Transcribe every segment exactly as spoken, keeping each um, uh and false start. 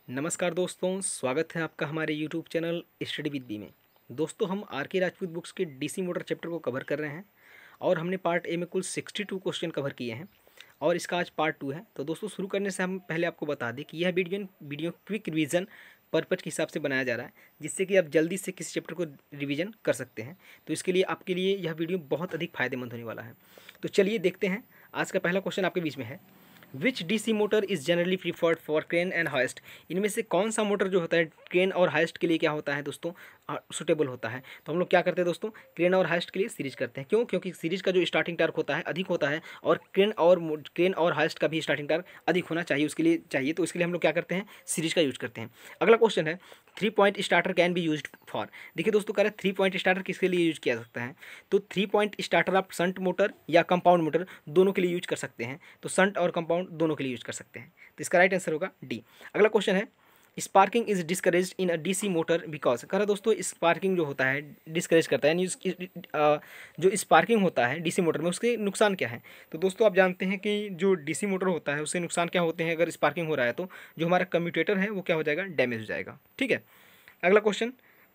नमस्कार दोस्तों, स्वागत है आपका हमारे YouTube channel study with B में। दोस्तों, हम आर के राजपूत बुक्स के डीसी मोटर चैप्टर को कवर कर रहे हैं और हमने पार्ट ए में कुल बासठ क्वेश्चन कवर किए हैं और इसका आज पार्ट टू है। तो दोस्तों, शुरू करने से हम पहले आपको बता दें कि यह video video quick revision purpose के हिसाब से बनाया जा रहा है, जिससे कि आप जल्दी से किसी चैप्टर को रिवीजन कर सकते हैं। तो इसके लिए आपके लिए यह वीडियो बहुत अधिक फायदेमंद होने वाला है। तो चलिए देखते हैं। आज का पहला क्वेश्चन आपके बीच में है, which DC motor is generally preferred for crane and hoist. इनमें से कौन सा मोटर जो होता है क्रेन और हाइस्ट के लिए क्या होता है दोस्तों, सुटेबल होता है। तो हम लोग क्या करते हैं दोस्तों, क्रेन और हाइस्ट के लिए सीरीज करते हैं। क्यों? क्योंकि सीरीज का जो स्टार्टिंग टार्क होता है अधिक होता है और क्रेन और क्रेन और हाइस्ट का भी स्टार्टिंग टार्क अधिक होना चाहिए, उसके लिए चाहिए। तो इसके लिए हम लोग क्या करते हैं, सीरीज का यूज करते हैं। अगला क्वेश्चन है, three point starter can be use for. देखिए दोस्तों, कह रहे हैं थ्री पॉइंट स्टार्टर किसके लिए यूज किया जा सकता है। तो थ्री पॉइंट स्टार्टर आप शंट मोटर या कंपाउंड मोटर दोनों के लिए यूज कर सकते हैं। तो शंट और कंपाउंड दोनों के लिए यूज कर सकते हैं। तो इसका राइट आंसर होगा डी। अगला क्वेश्चन है, sparking is discourage in a DC motor because. कह रहा दोस्तों, स्पार्किंग जो होता है डिस्करेज करता है, यानी उसकी अ, जो स्पार्किंग होता है डीसी मोटर में उसके नुकसान क्या है। तो दोस्तों, आप जानते हैं कि जो डीसी मोटर होता है उससे नुकसान क्या होते हैं। अगर स्पार्किंग हो रहा है तो जो हमारा कम्यूटेटर है वो क्या हो जाएगा, डैमेज हो जाएगा। ठीक है। अगला question,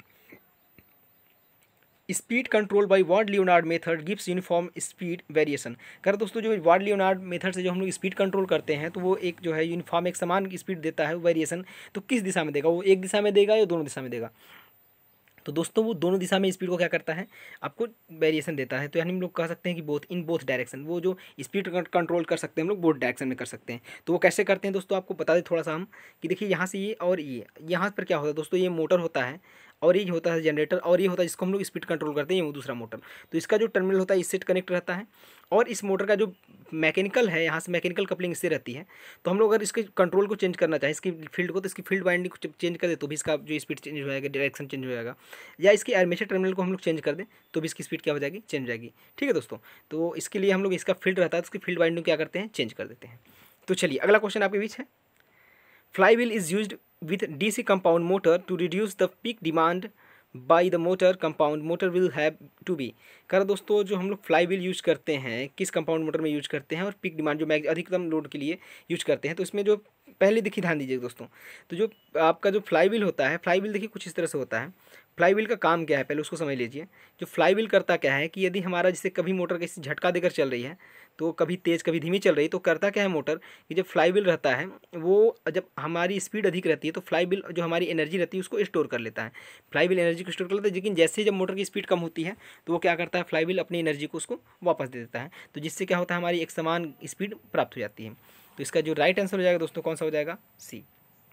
speed control by Ward Leonard method gives uniform speed variation. कर दोस्तों, जो वार्ड लियोनार्ड मेथड से जो हम लोग स्पीड कंट्रोल करते हैं तो वो एक जो है यूनिफॉर्म एक समान स्पीड देता है। वेरिएशन तो किस दिशा में देगा, वो एक दिशा में देगा या दोनों दिशा में देगा। तो दोस्तों, वो दोनों दिशा में स्पीड को क्या करता है, आपको वेरिएशन देता है। तो यानी हम लोग कह सकते हैं कि बोथ इन बोथ डायरेक्शन, वो जो स्पीड कंट्रोल कर सकते हैं हम लोग बोथ डायरेक्शन में कर सकते हैं। तो वो कैसे करते हैं दोस्तों, आपको बता दें थोड़ा सा हम कि देखिए यहाँ से ये और ये यहाँ पर क्या होता है दोस्तों, ये मोटर होता है और ये होता है जनरेटर और ये होता है जिसको हम लोग स्पीड कंट्रोल करते हैं, ये वो दूसरा मोटर। तो इसका जो टर्मिनल होता है इससे कनेक्ट रहता है और इस मोटर का जो मैकेनिकल है, यहाँ से मैकेनिकल कपलिंग इससे रहती है। तो हम लोग अगर इसके कंट्रोल को चेंज करना चाहें, इसकी फील्ड को, तो इसकी फील्ड वाइंडिंग को चेंज कर दे तो भी इसका जो स्पीड चेंज हो जाएगा, डायरेक्शन चेंज हो जाएगा। या इसकी आर्मेचर टर्मिनल को हम लोग चेंज कर दें तो भी इसकी स्पीड क्या हो जाएगी, चेंज हो जाएगी। ठीक है दोस्तों। तो इसके लिए हम लोग इसका फील्ड रहता है तो उसकी फील्ड वाइंडिंग क्या करते हैं, चेंज कर देते हैं। तो चलिए अगला क्वेश्चन आपके बीच है, flywheel is used with DC compound motor to reduce the peak demand by the motor compound motor will have to be. कर दोस्तों, जो हम लोग फ्लाई व्हील यूज करते हैं किस कंपाउंड मोटर में यूज करते हैं और पीक डिमांड जो मैग अधिकतम लोड के लिए यूज करते हैं। तो इसमें जो पहले देखिए ध्यान दीजिए दोस्तों, तो जो आपका जो फ्लाई व्हील होता है, फ्लाई व्हील देखिए कुछ इस तरह से होता है। फ्लाई व्हील का काम क्या है, पहले उसको समझ लीजिए। जो फ्लाई व्हील करता क्या है कि यदि हमारा जैसे कभी मोटर किसी झटका देकर चल रही है तो कभी तेज़ कभी धीमी चल रही है, तो करता क्या है मोटर कि जब फ्लाई व्हील रहता है वो जब हमारी स्पीड अधिक रहती है तो फ्लाई व्हील जो हमारी एनर्जी रहती है उसको स्टोर कर लेता है। फ्लाई व्हील एनर्जी को स्टोर कर लेता है, लेकिन जैसे ही जब मोटर की स्पीड कम होती है तो वो क्या करता है, फ्लाई व्हील अपनी एनर्जी को उसको वापस दे देता है। तो जिससे क्या होता है, हमारी एक समान स्पीड प्राप्त हो जाती है। तो इसका जो राइट आंसर हो जाएगा दोस्तों, कौन सा हो जाएगा, सी।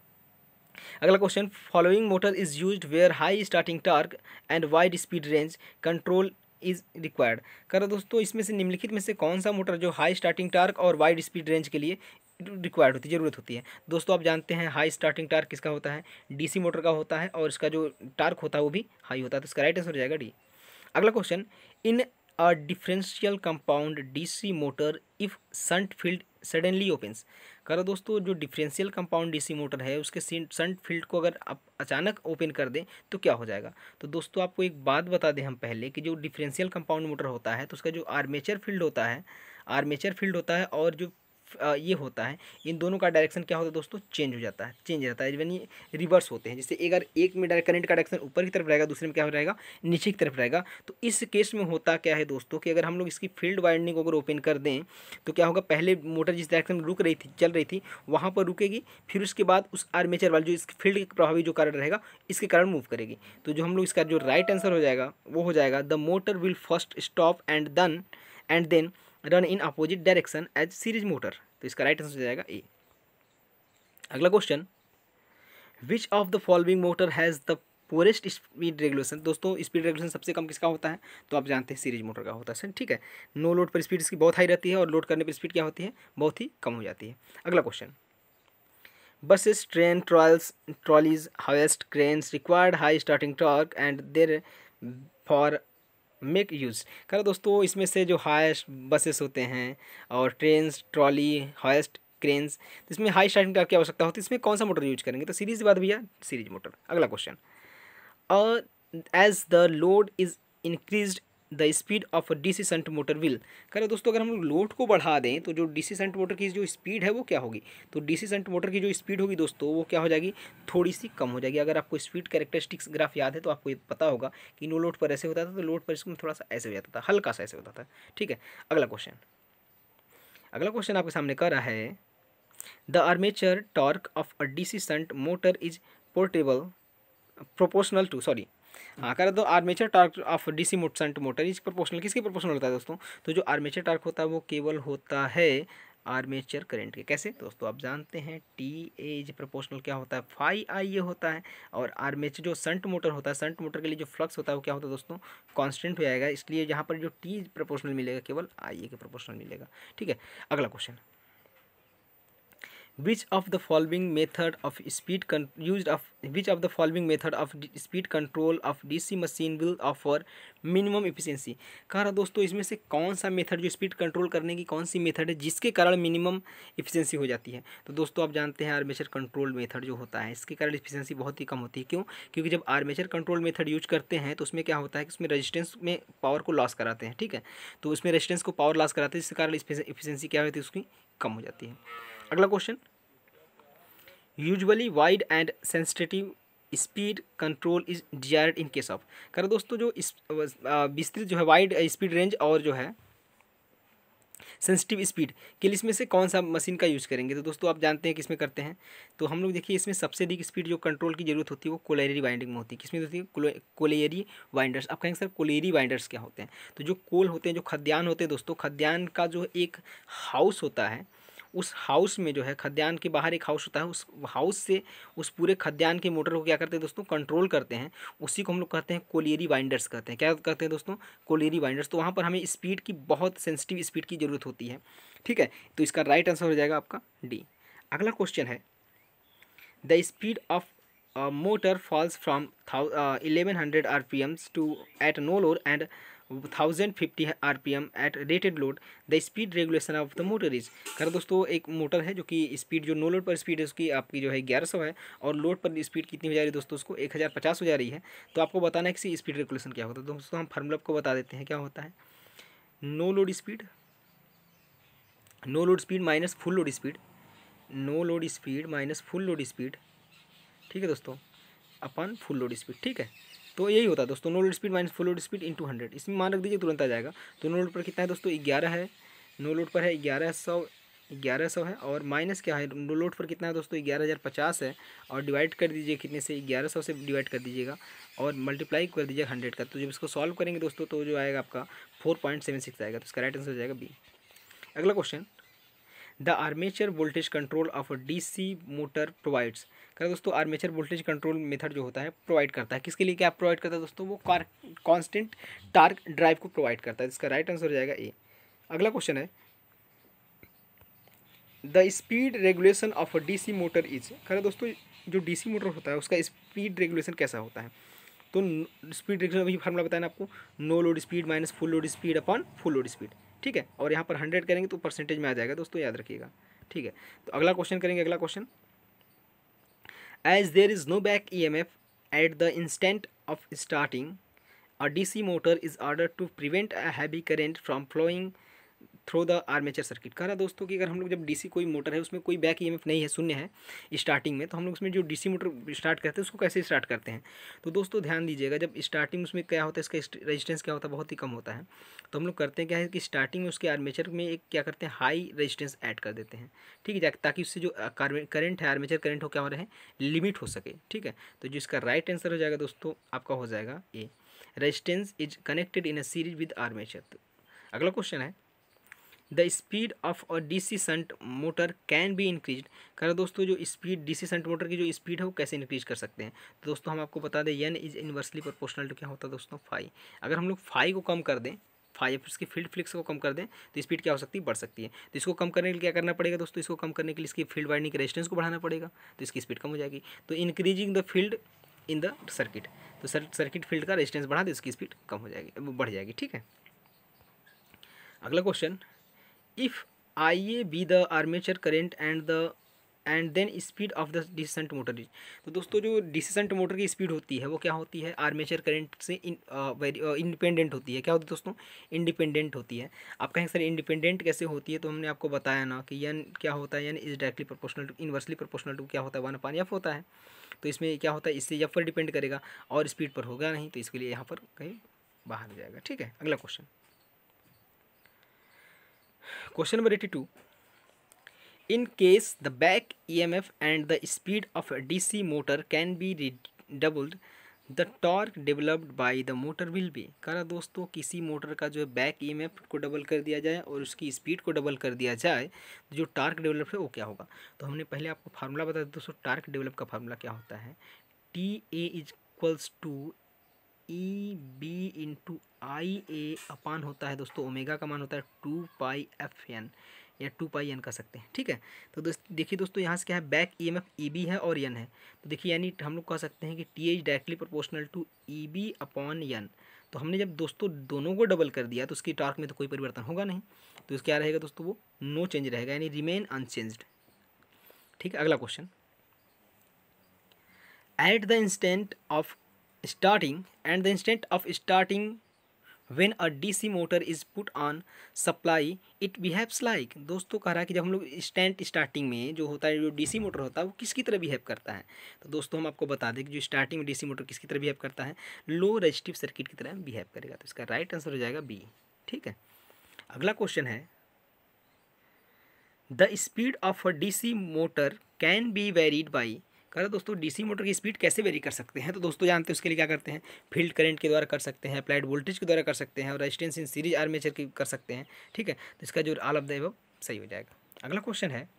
अगला question, following motor is used where high starting torque and wide speed range control is required. कर दोस्तों, इसमें से निम्नलिखित में से कौन सा मोटर जो हाई स्टार्टिंग टार्क और वाइड स्पीड रेंज के लिए रिक्वायर्ड होती है, ज़रूरत होती है। दोस्तों, आप जानते हैं हाई स्टार्टिंग टार्क किसका होता है, डीसी मोटर का होता है और इसका जो टार्क होता है वो भी हाई होता है। तो इसका राइट आंसर हो जाएगा डी। अगला question, in a differential compound DC motor if shunt field suddenly opens. करो दोस्तों, जो डिफरेंशियल कंपाउंड डीसी मोटर है उसके शंट फील्ड को अगर आप अचानक ओपन कर दें तो क्या हो जाएगा। तो दोस्तों, आपको एक बात बता दें हम पहले कि जो डिफरेंशियल कंपाउंड मोटर होता है तो उसका जो आर्मेचर फील्ड होता है, आर्मेचर फील्ड होता है और जो अ, ये होता है, इन दोनों का डायरेक्शन क्या होता है दोस्तों, चेंज हो जाता है, चेंज रहता है, यानी रिवर्स होते हैं। जैसे अगर एक में करंट का डायरेक्शन ऊपर की तरफ रहेगा, दूसरे में क्या हो रहेगा, नीचे की तरफ रहेगा। तो इस केस में होता क्या है दोस्तों कि अगर हम लोग इसकी फील्ड वाइंडिंग को अगर ओपन कर दें तो क्या होगा, पहले मोटर जिस डायरेक्शन में रुक रही थी, चल रही थी, वहाँ पर रुकेगी, फिर उसके बाद उस आर्मेचर वाले जो इसकी फील्ड प्रभावी जो कारण रहेगा इसके कारण मूव करेगी। तो जो हम लोग इसका जो राइट आंसर हो जाएगा वो हो जाएगा, the motor will first stop and then and then run in opposite direction as series motor. तो इसका राइट आंसर हो जाएगा ए। अगला question, which of the following motor has the poorest speed regulation. दोस्तों, स्पीड रेगुलेशन सबसे कम किसका होता है, तो आप जानते हैं सीरीज मोटर का होता है। ठीक है, नो लोड पर स्पीड इसकी बहुत हाई रहती है और लोड करने पर स्पीड क्या होती है, बहुत ही कम हो जाती है। अगला question, buses train trolls trolleys hoists cranes required high starting torque and therefore make use. कह दोस्तों, इसमें से जो हाईएस्ट बसेस होते हैं और ट्रेन ट्रॉली हाईएस्ट क्रेन्स, तो इसमें हाई स्टार्टिंग टॉर्क की आवश्यकता होती है, इसमें कौन सा मोटर यूज करेंगे, तो सीरीज बात भैया, सीरीज मोटर। अगला क्वेश्चन, और as the load is increased the speed of a DC shunt motor will. कह रहे दोस्तों अगर हम लोग लोड को बढ़ा दें तो जो डीसी शंट मोटर की जो स्पीड है वो क्या होगी, तो डीसी शंट मोटर की जो स्पीड होगी दोस्तों वो क्या हो जाएगी, थोड़ी सी कम हो जाएगी। अगर आपको स्पीड कैरेक्टरिस्टिक्स ग्राफ याद है तो आपको ये पता होगा कि नो लोड पर ऐसे होता था, तो लोड पर इसमें थोड़ा सा ऐसे हो जाता था, हल्का सा ऐसे होता था। ठीक है, अगला क्वेश्चन अगला क्वेश्चन आपके सामने कर रहा है the armature torque of a DC shunt motor is portable proportional to sorry हाँ कर दो armature torque of DC shunt motor is proportional, किसके प्रोपोर्शनल होता है दोस्तों, तो जो आर्मेचर टार्क होता है वो केवल होता है आर्मेचर करंट के। कैसे दोस्तों, आप जानते हैं टी एज प्रोपोर्शनल क्या होता है, फाई आई ये होता है, और आर्मेचर जो शंट मोटर होता है, शंट मोटर के लिए जो फ्लक्स होता है वो क्या होता है दोस्तों, कांस्टेंट हो जाएगा, इसलिए यहाँ पर जो टी प्रोपोर्शनल मिलेगा केवल आई ए के प्रोपोर्शनल मिलेगा। ठीक है, अगला question which of the following method of speed con used of which of the following method of speed control of DC machine will offer minimum efficiency। कह रहा दोस्तों इसमें से कौन सा मेथड जो स्पीड कंट्रोल करने की कौन सी मेथड है जिसके कारण मिनिमम इफिशियंसी हो जाती है, तो दोस्तों आप जानते हैं आर्मेचर कंट्रोल मेथड जो होता है इसके कारण इफिशियंसी बहुत ही कम होती है। क्यों, क्योंकि जब आर्मेचर कंट्रोल मेथड यूज करते हैं तो उसमें क्या होता है कि उसमें रेजिस्टेंस में पावर को लॉस कराते हैं। ठीक है, तो उसमें रेजिस्टेंस को पावर लॉस कराते हैं जिसके कारण इफिशियंसी क्या होती है उसकी कम हो जाती है। अगला question usually wide and sensitive speed control is desired in case of. कर दोस्तों जो इस विस्तृत जो है वाइड स्पीड रेंज और जो है सेंसिटिव स्पीड के लिए इसमें से कौन सा मशीन का यूज़ करेंगे, तो दोस्तों आप जानते हैं किसमें करते हैं, तो हम लोग देखिए इसमें सबसे अधिक स्पीड जो कंट्रोल की जरूरत होती है वो कोलेरी वाइंडिंग में होती है। किसमें होती है, कोलेरी वाइंडर्स। आप कहेंगे सर कोलेरी वाइंडर्स क्या होते हैं, तो जो कोल होते हैं जो खद्यान होते हैं दोस्तों, खद्यान का जो एक हाउस होता है उस हाउस में जो है खद्यान के बाहर एक हाउस होता है, उस हाउस से उस पूरे खद्यान के मोटर को क्या करते हैं दोस्तों, कंट्रोल करते हैं, उसी को हम लोग कहते हैं कोलियरी वाइंडर्स कहते हैं। क्या कहते हैं दोस्तों, कोलियरी वाइंडर्स। तो वहाँ पर हमें स्पीड की बहुत सेंसिटिव स्पीड की ज़रूरत होती है। ठीक है, तो इसका राइट आंसर हो जाएगा आपका डी। अगला क्वेश्चन है the speed of motor falls from eleven hundred R P Ms to at no load and thousand fifty R P M at rated load the speed regulation of the motor is. कर दोस्तों एक motor है जो कि speed जो no load पर speed है उसकी आपकी जो है ग्यारह सौ है, और लोड पर स्पीड कितनी हो जा रही है दोस्तों, उसको एक हज़ार पचास हो जा रही है। तो आपको बताना है कि स्पीड रेगुलेशन क्या होता है। दोस्तों हम फार्मूला को बता देते हैं क्या होता है, no load speed no load speed minus full load speed, no load speed minus full load speed. ठीक है दोस्तों, अपन फुल लोड स्पीड। ठीक है, तो यही होता है दोस्तों no load speed minus full load speed into hundred. इसमें मान रख दीजिए तुरंत आ जाएगा। तो नो लोड पर कितना है दोस्तों, ग्यारह है, नो लोड पर है ग्यारह सौ ग्यारह सौ है, और माइनस क्या है नो लोड पर कितना है दोस्तों, ग्यारह हज़ार पचास है, और डिवाइड कर दीजिए कितने से, ग्यारह सौ से डिवाइड कर दीजिएगा और मल्टीप्लाई कर दीजिए हंड्रेड का। तो जब इसको सॉल्व करेंगे दोस्तों तो जो आएगा आपका फोर पॉइंट सेवन सिक्स आएगा। तो इसका राइट आंसर हो जाएगा बी। अगला question the armature voltage control of DC motor provides. क्या दोस्तों आर्मेचर वोल्टेज कंट्रोल मेथड जो होता है प्रोवाइड करता है किसके लिए, क्या प्रोवाइड करता है दोस्तों, वो कांस्टेंट टार्क ड्राइव को प्रोवाइड करता है। इसका राइट आंसर हो जाएगा ए। अगला क्वेश्चन है the speed regulation of a DC motor is. क्या दोस्तों जो डीसी मोटर होता है उसका स्पीड रेगुलेशन कैसा होता है, तो स्पीड रेगुलेशन अभी फार्मूला बताया ना आपको, no load speed minus full load speed upon full load speed. ठीक है, और यहाँ पर हंड्रेड करेंगे तो परसेंटेज में आ जाएगा दोस्तों, याद रखिएगा। ठीक है, तो अगला क्वेश्चन करेंगे। अगला question as there is no back E M F at the instant of starting a DC motor is order to prevent a heavy current from flowing through the armature circuit. कह रहा दोस्तों कि अगर हम लोग जब डीसी कोई motor है उसमें कोई बैक ईएमएफ नहीं है, शून्य है स्टार्टिंग में, तो हम लोग उसमें जो डीसी मोटर स्टार्ट करते हैं उसको कैसे स्टार्ट करते हैं, तो दोस्तों ध्यान दीजिएगा जब स्टार्टिंग उसमें क्या होता है इसका रेजिस्टेंस क्या होता है, बहुत ही कम होता है। तो हम लोग करते हैं क्या है कि स्टार्टिंग में उसके आर्मेचर में एक क्या करते हैं हाई रेजिस्टेंस ऐड कर देते हैं। ठीक है, ताकि उससे जो करंट है आर्मेचर करंट हो क्या हो रहे हैं, लिमिट हो सके। ठीक है, तो जिसका राइट आंसर हो जाएगा दोस्तों आपका हो जाएगा A, resistance is connected in a series with armature. अगला क्वेश्चन है the speed of a DC shunt motor can be increase. कर दोस्तों जो स्पीड डीसी शंट मोटर की जो स्पीड है वो कैसे इंक्रीज कर सकते हैं, तो दोस्तों हम आपको बता दें N is inversely proportional to क्या होता है दोस्तों, फाई। अगर हम लोग फाई को कम कर दें, फाइव इसकी फील्ड फ्लिक्स को कम कर दें तो स्पीड क्या हो सकती है, बढ़ सकती है। तो इसको कम करने के लिए क्या करना पड़ेगा दोस्तों, इसको कम करने के लिए इसकी फील्ड वाइंडिंग के रेजिस्टेंस को बढ़ाना पड़ेगा, तो इसकी स्पीड कम हो जाएगी। तो increasing the field in the circuit, तो सर्किट फील्ड का रेजिस्टेंस बढ़ा दे इसकी स्पीड कम हो जाएगी, बढ़ जाएगी। ठीक है, अगला question if I A B the armature current and the and then speed of the DC shunt motor is. तो दोस्तों जो डीसी शंट मोटर की स्पीड होती है वो क्या होती है, आर्मेचर करंट से इंडिपेंडेंट होती है। क्या होती है दोस्तों, इंडिपेंडेंट होती है। आप कहेंगे सर इंडिपेंडेंट कैसे होती है, तो हमने आपको बताया ना कि यन क्या होता है, N is directly proportional to inversely proportional to क्या होता है, वन अपान एफ होता है। तो इसमें क्या होता है, इससे एफ पर डिपेंड करेगा और स्पीड पर होगा नहीं, तो इसके लिए यहाँ पर कहीं बाहर जाएगा। ठीक है, अगला question, question number eighty two. In case the back E M F and the speed of a D C motor can be doubled, the torque developed by the motor will be। करा दोस्तों किसी motor का जो back E M F को double कर दिया जाए और उसकी स्पीड को डबल कर दिया जाए तो जो टार्क डेवलप है वो क्या होगा। तो हमने पहले आपको फार्मूला बताया दोस्तों, टार्क डेवलप का फार्मूला क्या होता है, T A is equals to E B into I A upon होता है दोस्तों ओमेगा का मान होता है टू पाई एफ एन या टू पाई एन कर सकते हैं। ठीक है, तो दोस्त देखिए दोस्तों यहाँ से क्या है, back E M F E B है और एन है। तो देखिए यानी हम लोग कह सकते हैं कि T H directly proportional to E B upon N. तो हमने जब दोस्तों दोनों को डबल कर दिया तो उसकी टॉर्क में तो कोई परिवर्तन होगा नहीं, तो इसका क्या रहेगा दोस्तों, वो नो चेंज रहेगा, यानी रिमेन अनचेंज्ड। ठीक है, अगला question, at the instant of starting and the instant of starting when a D C motor is put on supply it behaves like। दोस्तों कह रहा है कि जब हम लोग इंस्टेंट स्टार्टिंग में जो होता है, जो डीसी मोटर होता है वो किसकी तरह बिहेव करता है। तो दोस्तों हम आपको बता दें कि जो स्टार्टिंग में डीसी मोटर किसकी तरह बिहेव करता है, लो रेजिस्टिव सर्किट की तरह बिहेव करेगा। तो इसका राइट आंसर हो जाएगा बी। ठीक है, अगला क्वेश्चन है, the speed of a DC motor can be varied by. कह रहा दोस्तों डीसी मोटर की स्पीड कैसे वेरी कर सकते हैं। तो दोस्तों जानते हैं उसके लिए क्या करते हैं, फील्ड करंट के द्वारा कर सकते हैं, अप्लाइड वोल्टेज के द्वारा कर सकते हैं और रेजिस्टेंस इन सीरीज आर्मेचर की कर सकते हैं। ठीक है, तो इसका जो ऑल ऑफ द अबव सही हो जाएगा। अगला क्वेश्चन है,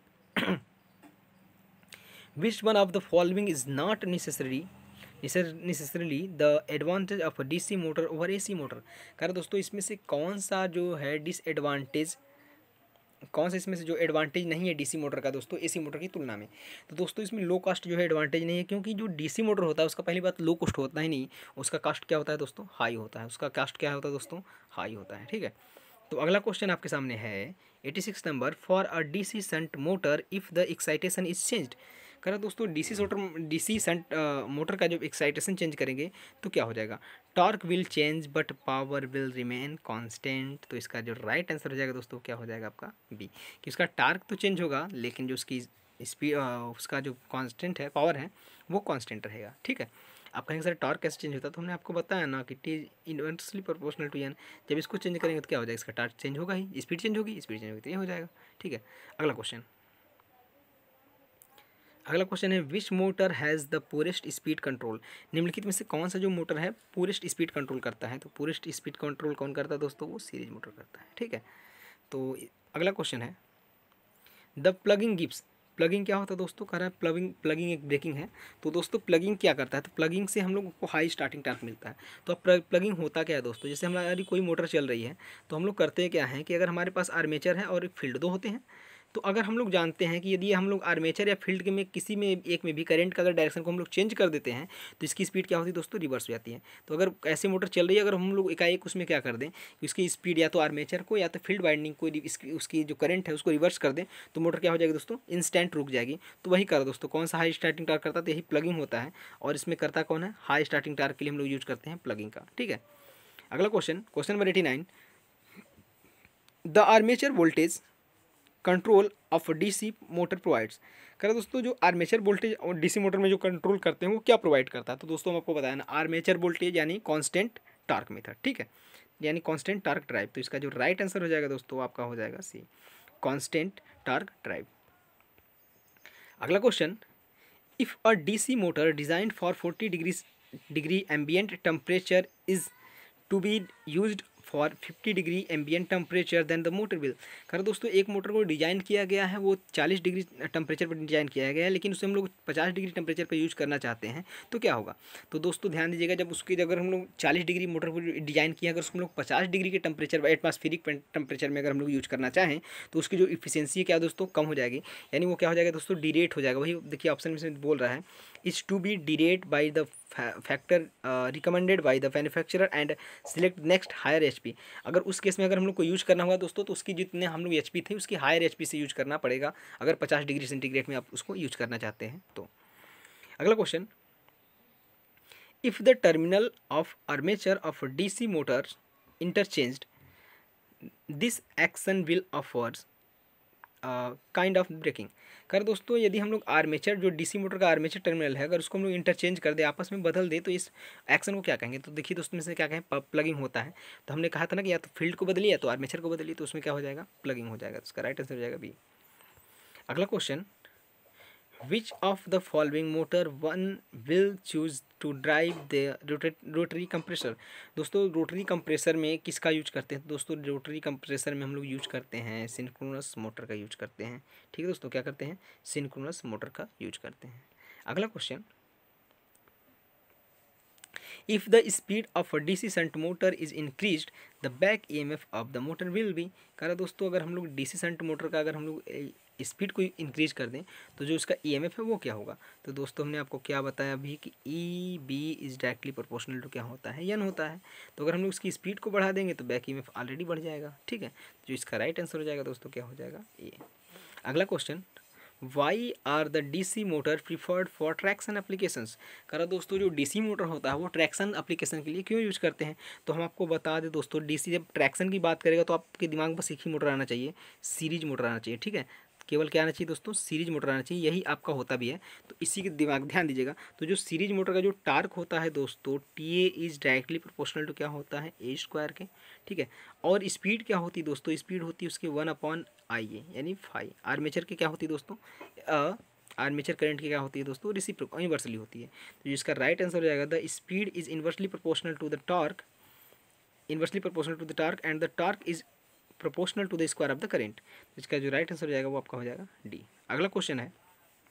which one of the following is not necessary necessarily the advantage of a DC motor over AC motor. कह रहा दोस्तों इसमें से कौन सा जो है डिसएडवांटेज, कौन सा इसमें से जो एडवांटेज नहीं है डीसी मोटर का दोस्तों एसी मोटर की तुलना में। तो दोस्तों इसमें लो कॉस्ट जो है एडवांटेज नहीं है, क्योंकि जो डीसी मोटर होता है उसका पहली बात लो कॉस्ट होता ही नहीं, उसका कॉस्ट क्या होता है दोस्तों, हाई होता है। उसका कॉस्ट क्या होता है दोस्तों, हाई होता है। ठीक है, तो अगला क्वेश्चन आपके सामने है eighty six number, for a DC shunt motor if the excitation is changed. कह रहा दोस्तों DC motor DC shunt motor का जब एक्साइटेशन चेंज करेंगे तो क्या हो जाएगा, torque will change but power will remain constant. तो इसका जो राइट आंसर हो जाएगा दोस्तों क्या हो जाएगा आपका बी, कि उसका टार्क तो चेंज होगा लेकिन जो उसकी स्पीड उसका जो कांस्टेंट है, पावर है, वो कांस्टेंट रहेगा। ठीक है, आप कहेंगे सर टॉर्क कैसे चेंज होता है, तो हमने आपको बताया ना कि T inversely proportional to N. जब इसको चेंज करेंगे तो क्या हो जाएगा, इसका टार्क चेंज होगा ही, स्पीड चेंज होगी, स्पीड चेंज होगी तो ये हो जाएगा। ठीक है, अगला क्वेश्चन, अगला क्वेश्चन है, which motor has the purest speed control. निम्नलिखित में से कौन सा जो मोटर है पूरेस्ट स्पीड कंट्रोल करता है। तो पूरेस्ट स्पीड कंट्रोल कौन करता है दोस्तों, वो सीरीज मोटर करता है। ठीक है, तो अगला क्वेश्चन है, द प्लगिंग गिव्स। प्लगिंग क्या होता है दोस्तों, कह रहा है प्लगिंग प्लगिंग एक ब्रेकिंग है। तो दोस्तों प्लगिंग क्या करता है, तो प्लगिंग से हम लोग को हाई स्टार्टिंग टार्क मिलता है। तो अब प्लगिंग होता क्या है दोस्तों, जैसे हमारी कोई मोटर चल रही है तो हम लोग करते क्या हैं कि अगर हमारे पास आर्मेचर है और फील्ड दो होते हैं, तो अगर हम लोग जानते हैं कि यदि हम लोग आर्मेचर या फील्ड के में किसी में एक में भी करंट का अगर डायरेक्शन को हम लोग चेंज कर देते हैं तो इसकी स्पीड क्या होती है दोस्तों, रिवर्स हो जाती है। तो अगर ऐसे मोटर चल रही है, अगर हम लोग एकाएक उसमें क्या कर दें कि उसकी स्पीड या तो आर्मेचर को या तो फील्ड वाइंडिंग को इसकी उसकी जो करंट है उसको रिवर्स कर दें तो मोटर क्या हो जाएगी दोस्तों, इंस्टेंट रुक जाएगी। तो वही करा दोस्तों, कौन सा हाई स्टार्टिंग टार्क करता है, तो यही प्लगिंग होता है। और इसमें करता कौन है, हाई स्टार्टिंग टार्क के लिए हम लोग यूज करते हैं प्लगिंग का। ठीक है, अगला question, question number eighty nine, the armature voltage control of DC motor provides. कह रहा दोस्तों जो आर्मेचर वोल्टेज और डीसी मोटर में जो कंट्रोल करते हैं वो क्या प्रोवाइड करता है। तो दोस्तों हम आपको बताया ना, आर्मेचर वोल्टेज यानी कांस्टेंट टार्क मेथड। ठीक है, यानी कांस्टेंट टार्क ड्राइव। तो इसका जो राइट आंसर हो जाएगा दोस्तों आपका हो जाएगा सी, कांस्टेंट टार्क ड्राइव। अगला question, if a DC motor designed for forty degree degree ambient temperature is to be used for fifty degree ambient temperature then the motor will. कर दोस्तों एक मोटर को डिजाइन किया गया है वो चालीस डिग्री टेम्परेचर पर डिजाइन किया गया है, लेकिन उसे हम लोग पचास डिग्री टेम्परेचर पर यूज करना चाहते हैं तो क्या होगा। तो दोस्तों ध्यान दीजिएगा, जब उसकी अगर हम लोग चालीस डिग्री मोटर को डिजाइन किया, अगर उसको हम लोग पचास डिग्री के टेम्परेचर एटमॉस्फेरिक टेम्परेचर में अगर हम लोग यूज करना चाहें तो उसकी जो इफिशियंसी क्या दोस्तों कम हो जाएगी, यानी वो क्या हो जाएगा दोस्तों, डिरेट हो जाएगा। वही देखिए ऑप्शन में बोल रहा है, is to be derate by the factor recommended by the manufacturer and select next higher HP. अगर उस केस में अगर हम लोग को यूज करना होगा दोस्तों तो उसकी जितने हम लोग एचपी थे उसकी हायर एचपी से यूज करना पड़ेगा, अगर पचास डिग्री सेंटीग्रेड में आप उसको यूज करना चाहते हैं तो। अगला question, if the terminal of armature of DC motors interchanged this action will offers kind of braking. कर दोस्तों यदि हम लोग आर्मेचर जो डीसी मोटर का आर्मेचर टर्मिनल है अगर उसको हम लोग इंटरचेंज कर दे, आपस में बदल दे, तो इस एक्शन को क्या कहेंगे? तो देखिए दोस्तों इसमें क्या कहें, प्लगिंग होता है। तो हमने कहा था ना कि या तो फील्ड को बदलिए या तो आर्मेचर को बदलिए, तो उसमें क्या हो जाएगा? प्लगिंग हो जाएगा। तो उसका राइट आंसर हो जाएगा बी। अगला question, which of the following motor one will choose to drive the rotary compressor. दोस्तों रोटरी कंप्रेसर में किसका यूज करते हैं? दोस्तों रोटरी कंप्रेसर में हम लोग यूज करते हैं सिंक्रोनस मोटर का यूज करते हैं। ठीक है दोस्तों, क्या करते हैं? सिंक्रोनस मोटर का यूज करते हैं। अगला question, if the speed of a DC shunt motor is increased the back EMF of the motor will be. कहा दोस्तों अगर हम लोग डीसी शंट मोटर का अगर हम लोग स्पीड को इंक्रीज कर दें तो जो उसका ईएमएफ है वो क्या होगा? तो दोस्तों हमने आपको क्या बताया अभी कि E B is directly proportional to क्या होता है? एन होता है। तो अगर हम लोग उसकी स्पीड को बढ़ा देंगे तो बैक ईएमएफ ऑलरेडी बढ़ जाएगा। ठीक है, जो इसका राइट आंसर हो जाएगा दोस्तों क्या हो जाएगा? ए। अगला question, why are the DC motor preferred for traction applications. करा दोस्तों जो डीसी मोटर होता है वो ट्रैक्शन एप्लीकेशन के लिए क्यों यूज करते हैं? तो हम आपको बता दें दोस्तों, डीसी जब ट्रैक्शन की बात करेगा तो आपके दिमाग में बस एक ही मोटर आना चाहिए, सीरीज मोटर आना चाहिए। ठीक है, केवल क्या आना चाहिए दोस्तों? सीरीज मोटर आना चाहिए, यही आपका होता भी है। तो इसी के दिमाग ध्यान दीजिएगा। तो जो सीरीज मोटर का जो टार्क होता है दोस्तों, T A is directly proportional to क्या होता है? ए स्क्वायर के। ठीक है, और स्पीड क्या होती है दोस्तों? स्पीड होती है उसके वन अपॉन आई ए यानी फाइव। आर्मेचर की क्या होती है दोस्तों? आर्मेचर करंट की क्या होती है दोस्तों? रेसिप्रोकल इन्वर्सली होती है। तो जिसका राइट आंसर हो जाएगा the speed is inversely proportional to the torque, inversely proportional to the torque and the torque is proportional to the square of the current. इसका जो राइट आंसर हो जाएगा वो आपका हो जाएगा डी। अगला क्वेश्चन है,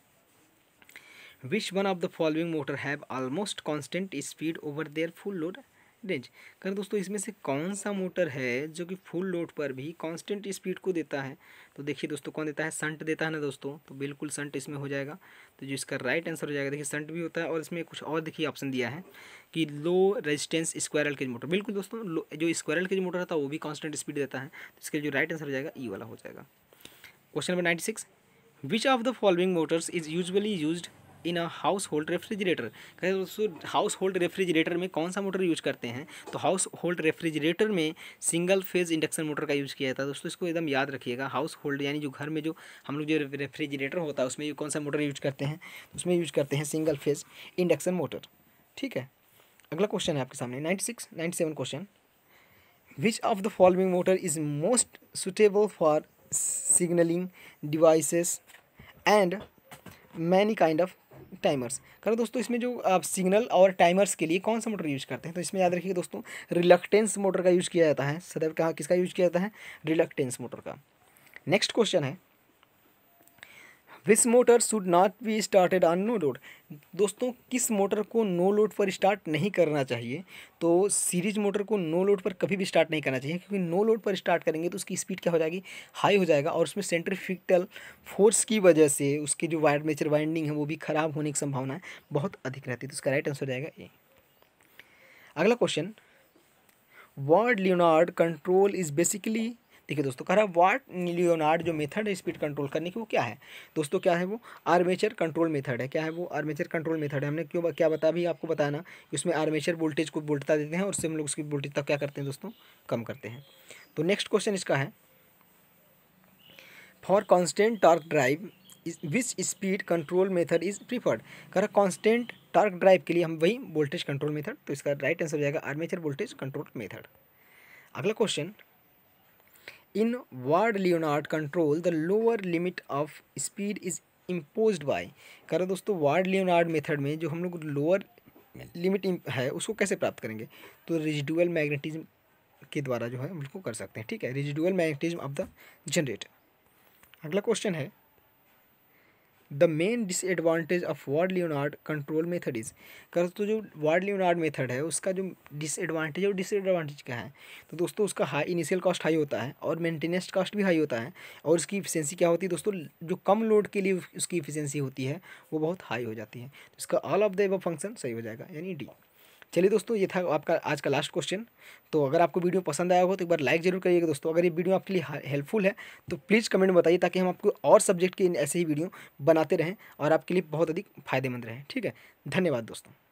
which one of the following motor have almost constant speed over their full load range. कर दोस्तों इसमें से कौन सा मोटर है जो कि फुल लोड पर भी कांस्टेंट स्पीड को देता है? तो देखिए दोस्तों कौन देता है? संट देता है ना दोस्तों, तो बिल्कुल संट इसमें हो जाएगा। तो जो इसका राइट आंसर हो जाएगा, देखिए संट भी होता है और इसमें कुछ और देखिए ऑप्शन दिया है कि low resistance squirrel cage motor. बिल्कुल दोस्तों जो स्क्वायरल केज मोटर था वो भी कांस्टेंट स्पीड देता है। तो इसका जो राइट आंसर हो जाएगा ई वाला हो जाएगा। Question number ninety six, which of the following motors is usually used in a household refrigerator. कहते दोस्तों हाउस होल्ड रेफ्रिजरेटर में कौन सा मोटर यूज करते हैं? तो हाउस होल्ड रेफ्रिजरेटर में सिंगल फेज इंडक्शन मोटर का यूज़ किया जाता है। दोस्तों इसको एकदम याद रखिएगा। हाउस होल्ड यानी जो घर में जो हम लोग जो रेफ्रिजरेटर होता है उसमें कौन सा मोटर यूज करते हैं? उसमें यूज करते हैं सिंगल फेज इंडक्शन मोटर। ठीक है, अगला क्वेश्चन है आपके सामने ninety six ninety seven question, which of the following motor is most suitable for signalling devices and many kind of timers. करो दोस्तों इसमें जो आप सिग्नल और टाइमर्स के लिए कौन सा मोटर यूज करते हैं? तो इसमें याद रखिए दोस्तों रिलक्टेंस मोटर का यूज किया जाता है सदैव। कहाँ किसका यूज किया जाता है? रिलक्टेंस मोटर का। नेक्स्ट क्वेश्चन है, which motor should not be started on no load. दोस्तों किस मोटर को नो लोड पर स्टार्ट नहीं करना चाहिए? तो सीरीज मोटर को नो लोड पर कभी भी स्टार्ट नहीं करना चाहिए, क्योंकि नो लोड पर स्टार्ट करेंगे तो उसकी स्पीड क्या हो जाएगी? हाई हो जाएगा और उसमें सेंट्रीफ्यूगल फोर्स की वजह से उसकी जो आर्मेचर वाइंडिंग है वो भी खराब होने की संभावना बहुत अधिक रहती है। तो उसका राइट आंसर हो जाएगा ए। अगला question, Ward Leonard control is basically. देखिए दोस्तों कह रहा है वार्ड लियोनार्ड जो मेथड है स्पीड कंट्रोल करने की वो क्या है? दोस्तों क्या है वो? आर्मेचर कंट्रोल मेथड है। क्या है वो? आर्मेचर कंट्रोल मेथड है। हमने क्यों क्या बता भी आपको बताना कि उसमें आर्मेचर वोल्टेज को वोल्टता देते हैं और उससे हम लोग उसकी वोल्टेज तक क्या करते हैं दोस्तों? कम करते हैं। तो नेक्स्ट क्वेश्चन इसका है, for constant torque drive which speed control method is preferred. कह रहा कॉन्स्टेंट टॉर्क ड्राइव के लिए हम वही वोल्टेज कंट्रोल मेथड। तो इसका राइट आंसर हो जाएगा आर्मेचर वोल्टेज कंट्रोल मेथड। अगला question, in Ward Leonard control the lower limit of speed is imposed by. करो दोस्तों वार्ड लियोनार्ड मेथड में जो हम लोग लोअर लिमिट है उसको कैसे प्राप्त करेंगे? तो रेजिडुअल मैग्नेटिज्म के द्वारा जो है हम उसको कर सकते हैं। ठीक है, residual magnetism of the generator. अगला क्वेश्चन है, the main disadvantage of Ward Leonard control method is. कर तो जो वार्ड लियोनार्ड मेथड है उसका जो डिसएडवांटेज और डिसएडवांटेज क्या है, तो दोस्तों उसका हाई इनिशियल कॉस्ट हाई होता है और मेंटेनेंस कॉस्ट भी हाई होता है, और उसकी इफिशियंसी क्या होती है दोस्तों, जो कम लोड के लिए उसकी इफिशियंसी होती है वो बहुत हाई हो जाती है। तो इसका all of the above function सही हो जाएगा, यानी डी। चलिए दोस्तों, ये था आपका आज का लास्ट क्वेश्चन। तो अगर आपको वीडियो पसंद आया हो तो एक बार लाइक जरूर करिएगा दोस्तों। अगर ये वीडियो आपके लिए हेल्पफुल है तो प्लीज़ कमेंट में बताइए, ताकि हम आपको और सब्जेक्ट के ऐसे ही वीडियो बनाते रहें और आपके लिए बहुत अधिक फायदेमंद रहें। ठीक है, धन्यवाद दोस्तों।